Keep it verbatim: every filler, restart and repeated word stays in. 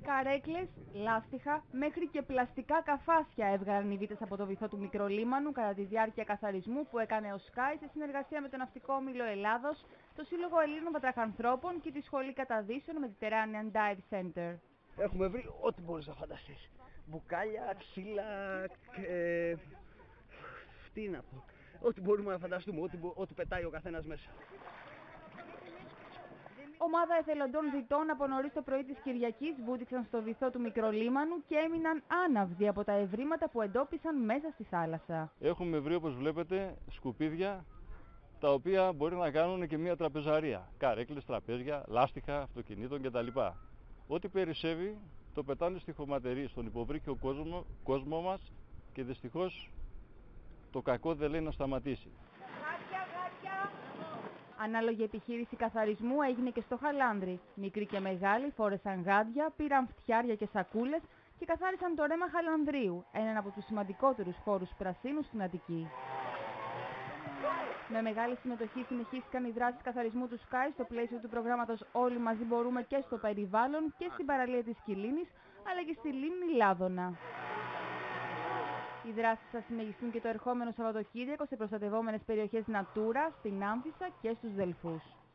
Καρέκλες, λάστιχα, μέχρι και πλαστικά καφάσια έβγαλαν οι βύτες από το βυθό του Μικρολίμανου κατά τη διάρκεια καθαρισμού που έκανε ο Sky σε συνεργασία με το Ναυτικό Όμιλο Ελλάδος, το Σύλλογο Ελλήνων Βατραχανθρώπων και τη Σχολή Καταδύσεων Mediterranean Dive Center. Έχουμε βρει ό,τι μπορείς να φανταστείς. Μπουκάλια, ξύλα, ε, τι να πω. Ό,τι μπορούμε να φανταστούμε, ό,τι, ό,τι πετάει ο καθένας μέσα. Ομάδα εθελοντών διτών από νωρίς το πρωί της Κυριακής βούτυξαν στο βυθό του Μικρολίμανου και έμειναν άναυδοι από τα ευρήματα που εντόπισαν μέσα στη θάλασσα. Έχουμε βρει, όπως βλέπετε, σκουπίδια τα οποία μπορεί να κάνουν και μια τραπεζαρία. Καρέκλες, τραπέζια, λάστιχα αυτοκινήτων κτλ. Ό,τι περισσεύει το πετάνε στη χωματερή, στον υποβρύχιο κόσμο, κόσμο μας και δυστυχώς το κακό δεν λέει να σταματήσει. Ανάλογη επιχείρηση καθαρισμού έγινε και στο Χαλάνδρι. Μικροί και μεγάλοι φόρεσαν γάντια, πήραν φτιάρια και σακούλες και καθάρισαν το ρέμα Χαλανδρίου, έναν από τους σημαντικότερους χώρους πρασίνου στην Αττική. Με μεγάλη συμμετοχή συνεχίστηκαν οι δράσεις καθαρισμού του Sky στο πλαίσιο του προγράμματος Όλοι μαζί μπορούμε και στο περιβάλλον και στην παραλία της Κιλίνης, αλλά και στη λίμνη Λάδωνα. Οι δράσεις θα συνεχιστούν και το ερχόμενο Σαββατοκύριακο σε προστατευόμενες περιοχές Natura, στην Άμφισσα και στους Δελφούς.